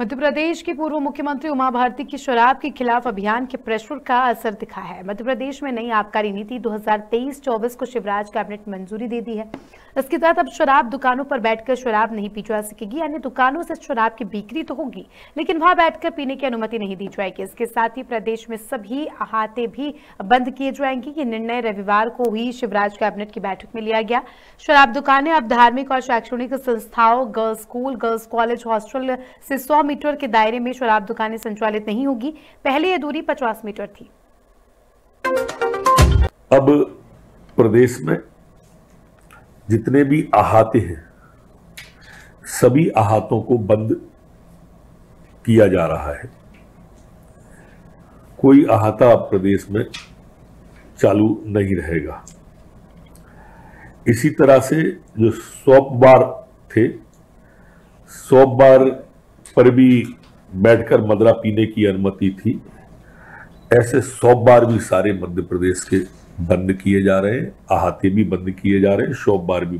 मध्य प्रदेश की पूर्व मुख्यमंत्री उमा भारती की शराब के खिलाफ अभियान के प्रेशर का असर दिखा है। मध्य प्रदेश में नई आबकारी नीति 2023-24 को शिवराज कैबिनेट मंजूरी दे दी है। इसके तहत अब शराब दुकानों पर बैठकर शराब नहीं पी जा सकेगी। अन्य दुकानों से शराब की बिक्री तो होगी, लेकिन वहां बैठकर पीने की अनुमति नहीं दी जाएगी। इसके साथ ही प्रदेश में सभी अहाते भी बंद किए जाएंगे। ये निर्णय रविवार को हुई शिवराज कैबिनेट की बैठक में लिया गया। शराब दुकानें अब धार्मिक और शैक्षणिक संस्थाओं, girls school, girls college, hostel से 100 मीटर के दायरे में शराब दुकानें संचालित नहीं होगी। पहले यह दूरी 50 मीटर थी। अब प्रदेश में जितने भी अहाते हैं, सभी अहातों को बंद किया जा रहा है। कोई अहाता प्रदेश में चालू नहीं रहेगा। इसी तरह से जो शॉप बार थे, शॉप बार पर भी बैठकर मदरा पीने की अनुमति थी। ऐसे शॉप बार भी सारे मध्य प्रदेश के बंद किए जा रहे हैं, अहाते भी बंद किए जा रहे हैं, शॉप बार भी